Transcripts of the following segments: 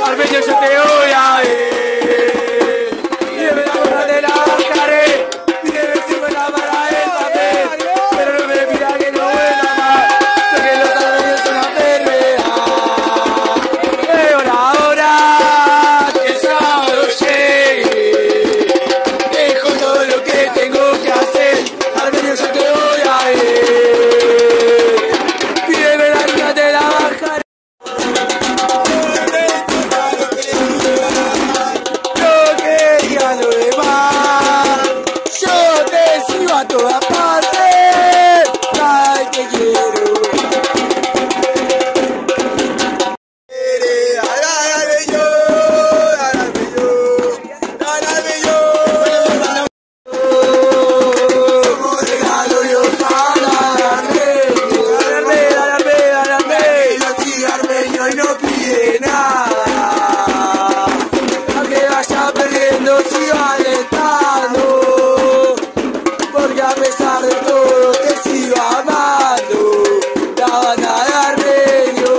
Armenio, yo te voy a ver. Pídeme la gorra, te la bajaré. Pídeme si buena para el papel. Pero no me pida que no vuelva más, porque los armenios son una enfermedad. Veo la hora que el sábado llegue. Dejo todo lo que tengo que hacer. Armenio, yo te voy a ver. Pídeme la gorra, te la bajaré. Lo demás, yo te sigo a todas partes, ay, te quiero. Y no pide nada, aunque vaya perdiendo sigo alentando, porque a pesar de todo te sigo amando, la banda de Armenio.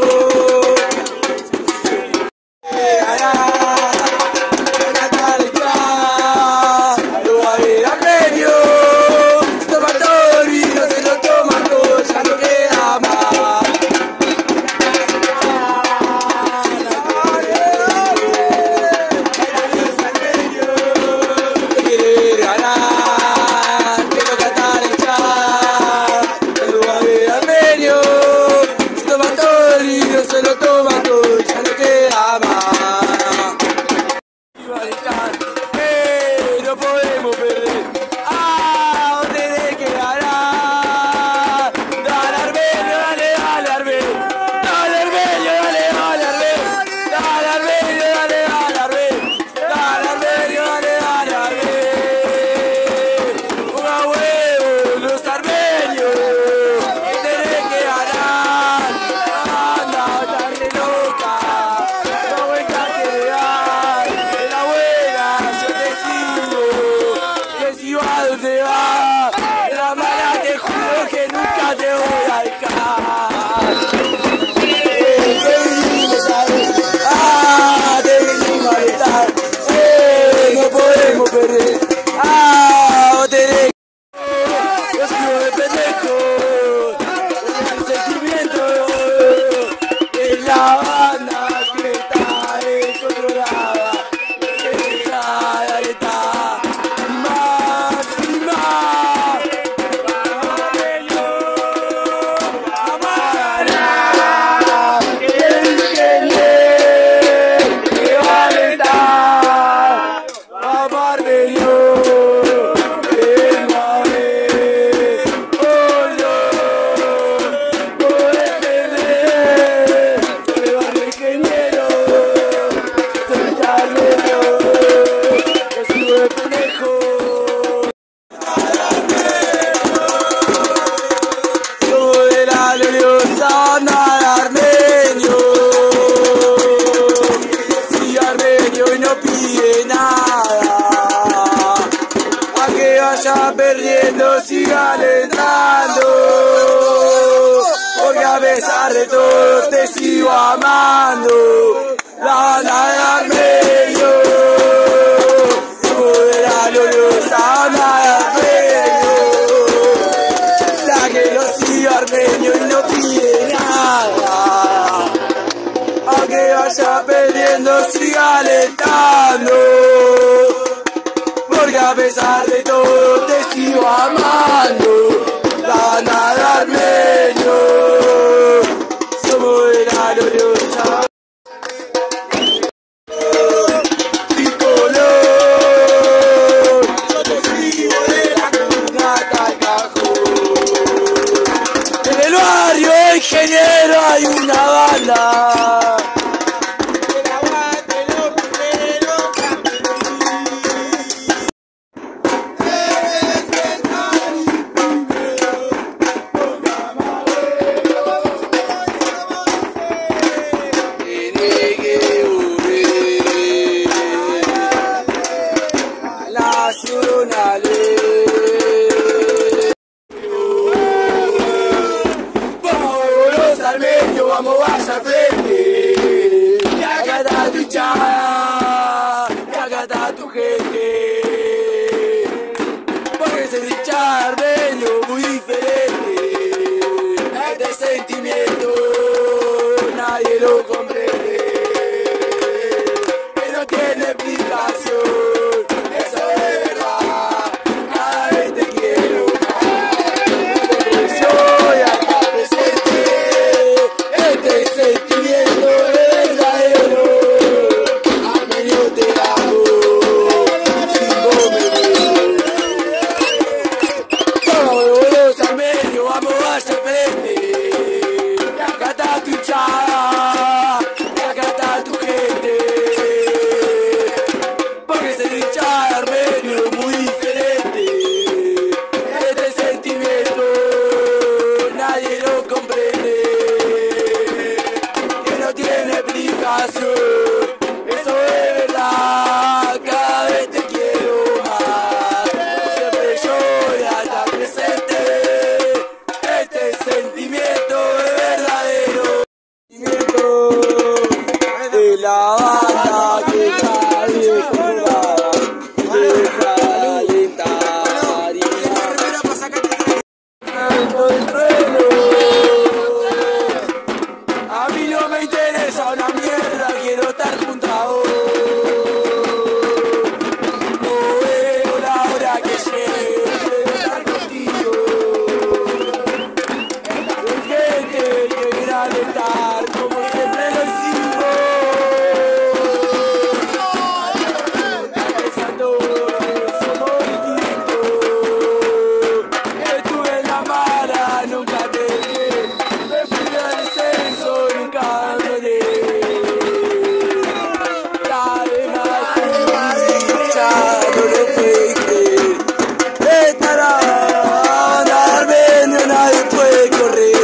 Lo va a ver Armenio, toma todo el vino, se lo toma todo, ya no queda más. Se lo toma todo y ya no queda más. No podemos perder. ¿Dónde te quedará? Dale Armenio, dale, dale Armenio. Dale Armenio, dale, dale Armenio. Dale Armenio, dale, dale Armenio. Dale Armenio, dale, dale Armenio. Ponga huevo los armenios. Tenés que ganar. Anda, tarde loca. No vengas que real. En la buena yo te sigo. Que sigo a donde vas. En la mala te juro que nunca te voy a dejar. Te vinimos a ver. Te vinimos a estar. No podemos perder. Vos tenés. Yo sigo de pendejo. El sentimiento es la banda que está descontrolada. Que cada que está. Y más y más. Armenio, vamos a ganar. Que va a alentar. Vamos Armenio. Perdiendo, siga alentando, porque a pesar de todo te sigo amando, la banda de Armenio, de la gloriosa banda de Armenio, la que lo sigue Armenio y no pide nada, aunque vaya perdiendo, siga alentando. Porque a pesar de todo te sigo amando, la banda de Armenio, somos de la gloriosa tricolor, yo te sigo de la cuna hasta el cajón. En el barrio ingeniero hay una banda. Vamos, vamos al frente. acá está tu hinchada, y acá está tu gente. Porque es el hincha armenio muy diferente. Este sentimiento nadie lo comprende. Que no tiene explicación, eso es verdad. Cada vez te quiero más. Porque soy acá presente. Este sentimiento es verdadero. Armenio te amo, sin vos me muero. Todos los armenios vamos hacia frente. Y acá está tu hinchada, y acá está tu gente. Porque ser hincha armenio es muy diferente. Este sentimiento nadie lo comprende. Que no tiene explicación, eso es verdad. Cada vez te quiero más. Siempre yo voy a estar presente. Este sentimiento es verdadero. Sentimiento de la banda que está bien curada. Deja de alentar y dentro del trueno. A mí no me interesa una mierda, quiero estar junto a vos. No veo la hora que llegue, quiero estar contigo. Hay gente que viene a alentar, como siempre lo hicimos. Pensando que somos distintos. Estuve en la mala, nunca te dejé. Me fui al descenso, nunca abandoné. Además, ya no lo puede creer. Esta la banda armenio, nadie puede correr.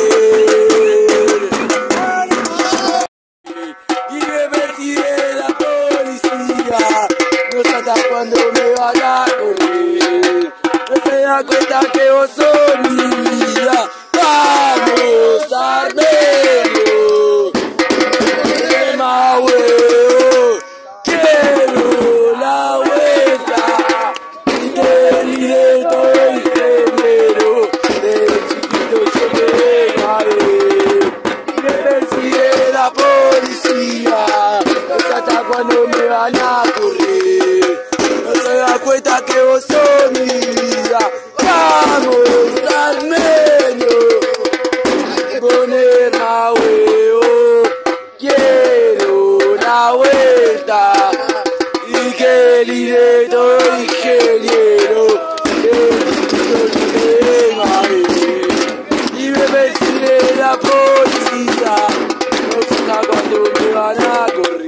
Y me persigue la policía. No sé hasta cuándo me van a correr. No se da cuenta que vos sos mi vida. Vamos, Armenio. Más huevo. Quiero la vuelta. Y que directo ingeniero. De chiquito yo me grabé. Y me persigue la policía. No sé hasta cuándo me van a correr. No se da cuenta que vos sos mi vida. Vamos, Armenio. Poner más huevo. Quiero la vuelta. Y que el directo ingeniero. Y me persigue la policía. No sé hasta cuándo me van a correr.